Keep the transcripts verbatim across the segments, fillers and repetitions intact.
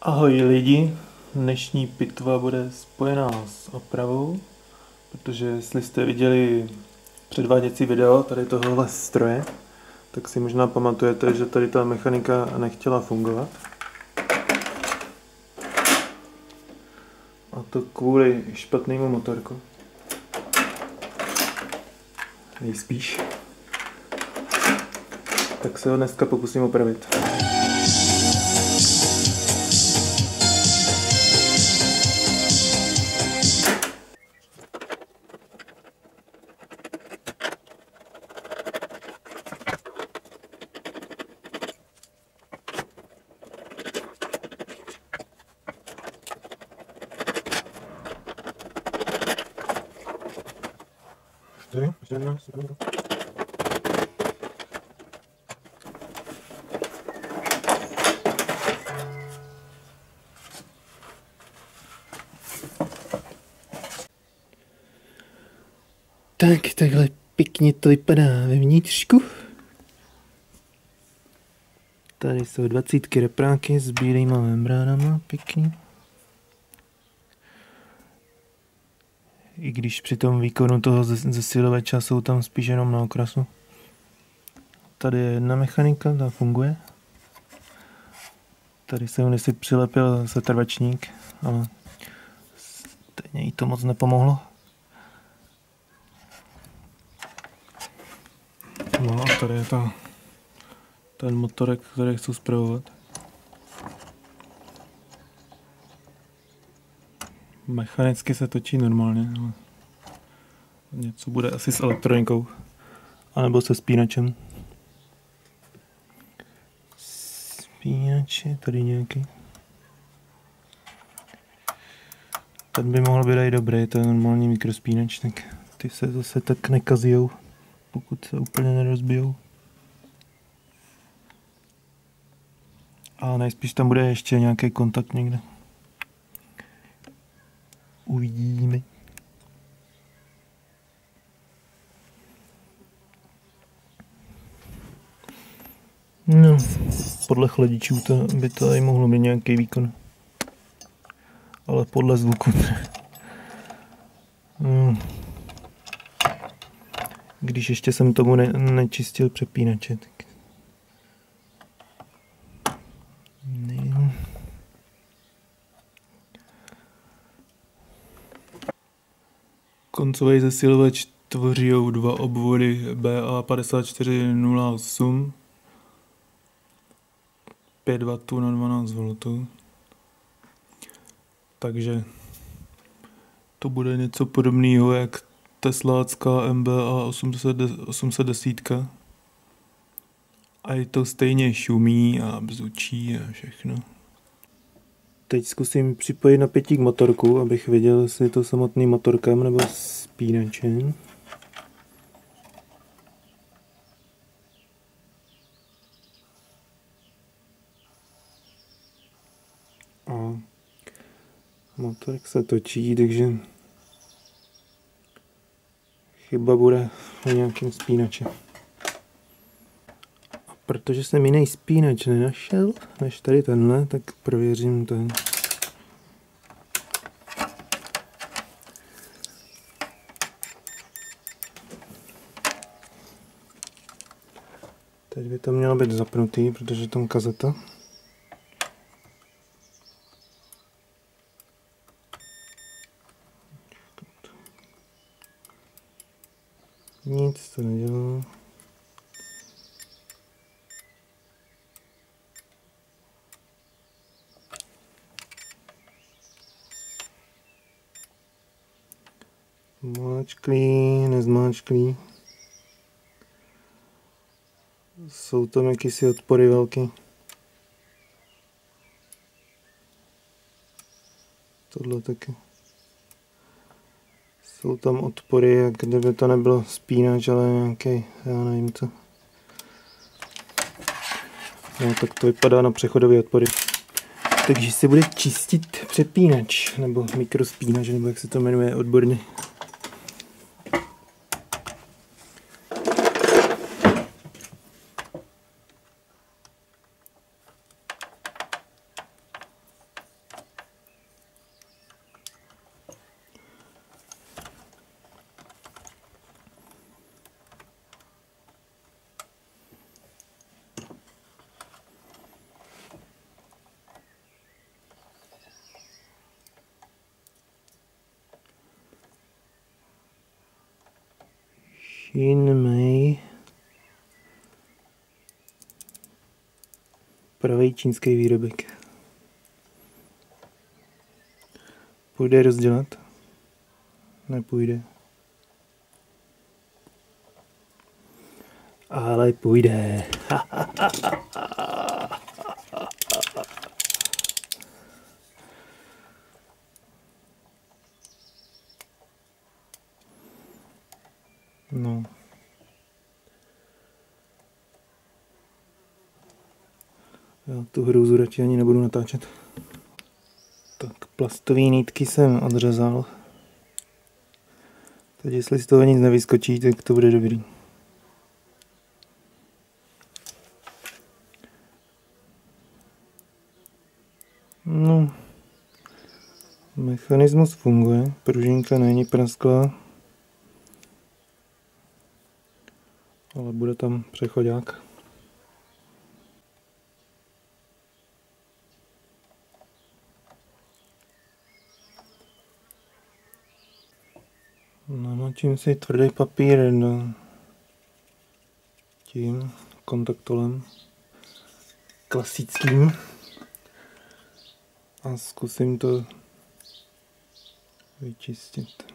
Ahoj lidi, dnešní pitva bude spojená s opravou, protože jestli jste viděli předváděcí video tady tohohle stroje, tak si možná pamatujete, že tady ta mechanika nechtěla fungovat. A to kvůli špatnému motorku. Nejspíš. Tak se ho dneska pokusím opravit. Tak, takhle pěkně to vypadá vevnitřku. Tady jsou dvacítky repráky s bílýma membránama, pěkný. I když při tom výkonu toho zesilovača jsou tam spíš jenom na okrasu. Tady je jedna mechanika, ta funguje. Tady jsem kdysi přilepil setrvačník, ale stejně jí to moc nepomohlo. No a tady je ta, ten motorek, který chci zpravovat. Mechanicky se točí normálně, ale něco bude asi s elektronikou, anebo se spínačem. Spínač je tady nějaký. Ten by mohl být i dobrý, to je normální mikrospínač, tak ty se zase tak nekazijou, pokud se úplně nerozbijou. A nejspíš tam bude ještě nějaký kontakt někde. Uvidíme. No, podle chladičů to by to i mohlo mít nějaký výkon. Ale podle zvuku ne. No. Když ještě jsem tomu ne nečistil přepínače, tak... Ne. Koncový zesilovač tvoří dva obvody B A padesát čtyři nula osm, pět wattů na dvanáct voltů. Takže to bude něco podobného jak teslácká M B A osm set deset. A je to stejně šumí a bzučí a všechno. Teď zkusím připojit napětí k motorku, abych věděl, jestli je to samotný motorkem nebo spínačem. A motorek se točí, takže chyba bude v nějakém spínači. A protože jsem jiný spínač nenašel, než tady tenhle, tak prověřím ten. Teď by to mělo být zapnutý, protože tam kazeta. Nic to nedělá. Zmáčklý, nezmáčklý. Jsou tam jakýsi odpory velký. Tohle taky. Jsou tam odpory, jak kdyby to nebylo spínač, ale nějaký, já nevím co. No tak to vypadá na přechodové odpory. Takže se bude čistit přepínač, nebo mikrospínač, nebo jak se to jmenuje odborně. Čín Mei. Pravý čínský výrobek. Půjde rozdělat? Nepůjde. Ale půjde. No. Já tu hrůzu radši ani nebudu natáčet. Tak plastové nitky jsem odřezal. Teď jestli z toho nic nevyskočí, tak to bude dobrý. No, mechanismus funguje, pružinka není prasklá, ale bude tam přechodák. Namočím si tvrdý papír do tím kontaktolem klasickým a zkusím to vyčistit.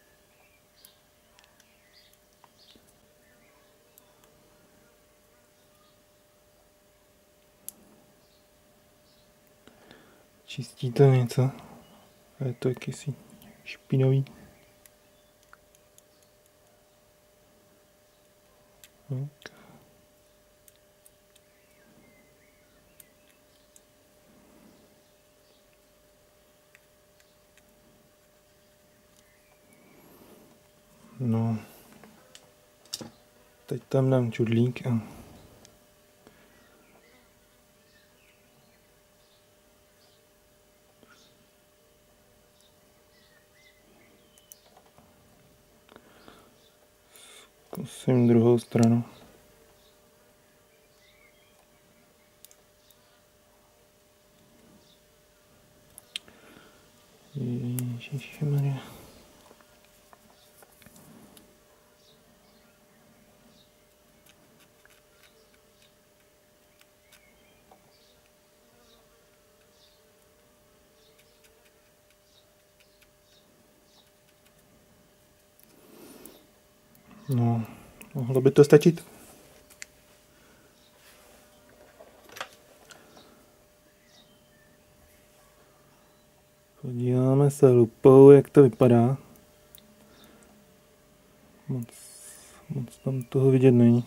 Čistí to něco? A je to jakýsi špinavý. Tak. No, teď tam dám čudlík a zkusím druhou stranu. Ježišmarja. No, mohlo by to stačit. Podíváme se lupou, jak to vypadá. Moc, moc tam toho vidět není.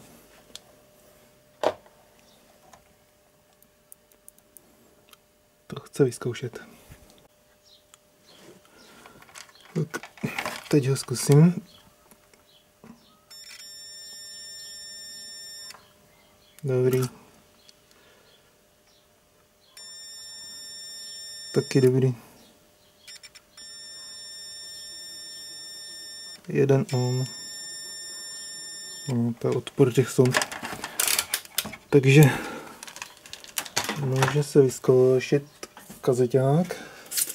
To chce vyzkoušet. Tak, teď ho zkusím. Dobrý. Taky dobrý. Jeden ohm. No, to je odpor těch sond. Takže může se vyzkoušet kazeťák.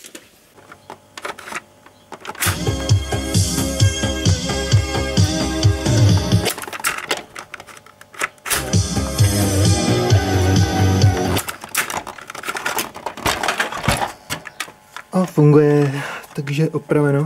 A funguje, takže opraveno.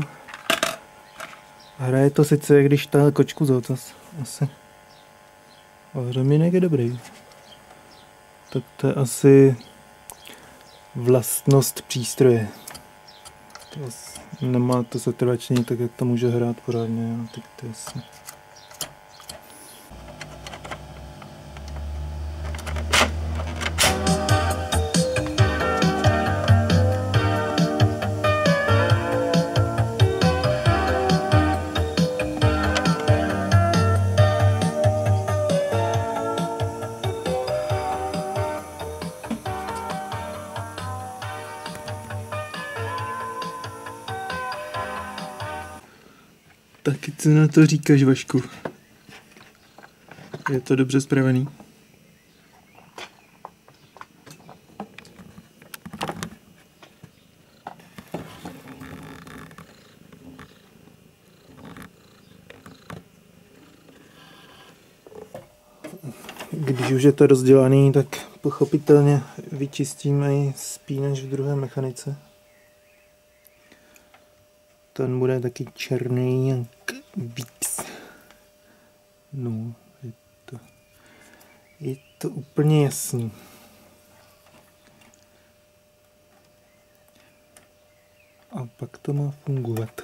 Hraje to sice, když táhle kočku za ocas, asi. Ale řemínek je dobrý. Tak to je asi vlastnost přístroje. To nemá to setrvačný, tak jak to může hrát pořádně, jo, teď to je jasný. Taky co na to říkáš, Vašku? Je to dobře spravený? Když už je to rozdělaný, tak pochopitelně vyčistíme i spínač v druhé mechanice. Ten bude taky černý jak víc. No, je to, je to úplně jasný. A pak to má fungovat.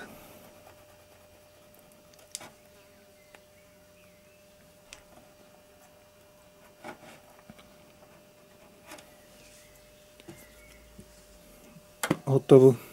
Hotovo.